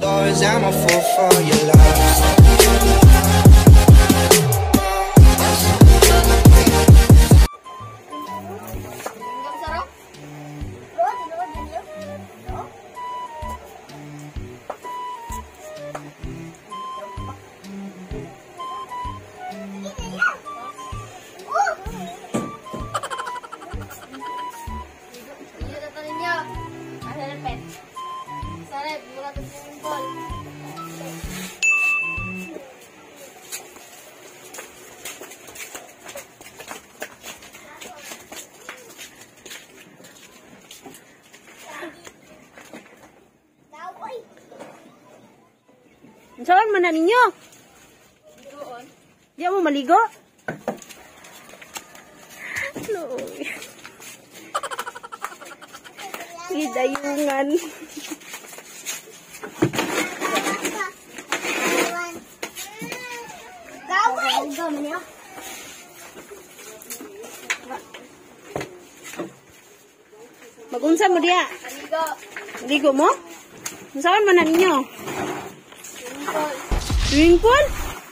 doors, I'm a fool for your love. Saan man na ninyo? Di mo maligo? Loy. Gidayungan. Magunsa mo dia? Maligo mo? Saan man na ninyo? Swimming pool?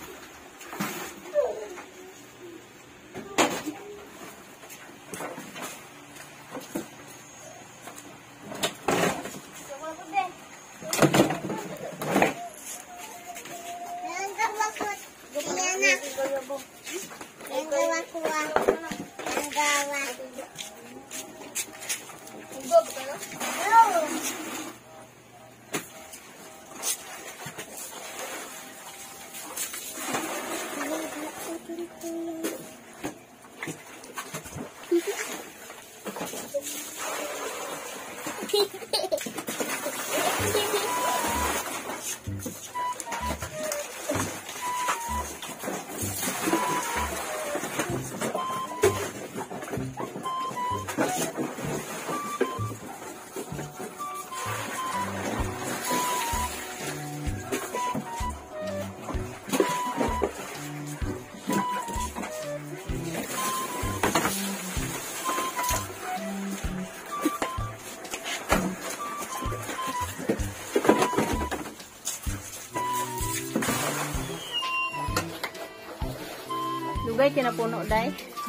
Dugay kinapuno day.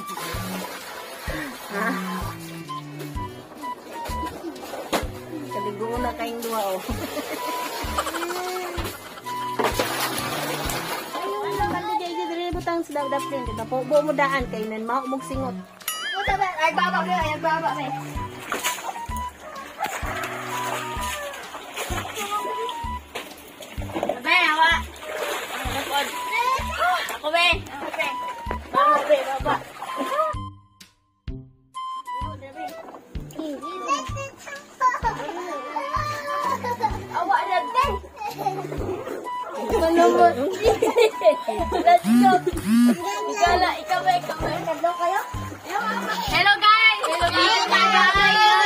Ha? Kaligo na kayong duha oh. Butang sa dapin kita po mo daan kay nan mao mog singot. Ay baba ka, ay baba ka. Be, awa. Ako be. Baba be, baba. Awa na be. Manumot. Let's go. Ikala, ikaw. Kadlo kayo? Hello guys. Hello guys.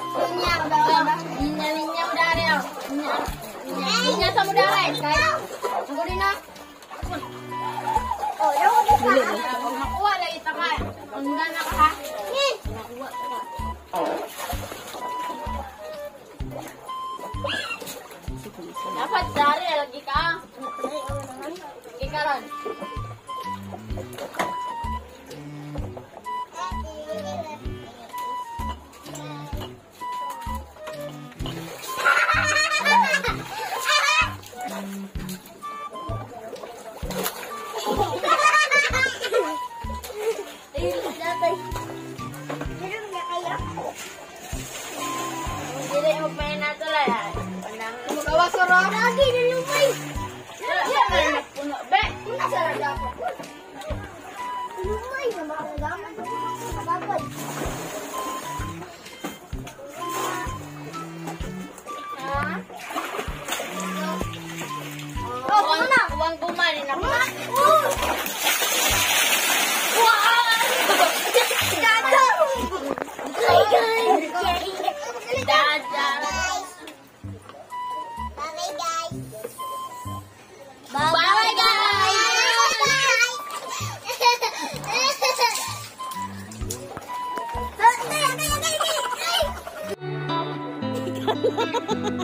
Linya sa mudahan. Uy na. Oh, daw ko sa. Makuha lang ita ka. Unda na ka ha. Makuha ka. Dapat dari lagi ka. Lagi ka ron. Jadi mo pa na to la. Magawa sa ro. Lagi na lumay. Ya na puno be. Una sa raga ko. Lumay na makalaman ko sa bagay. Oh, ano? Uwang kumain na ko. Bye guys.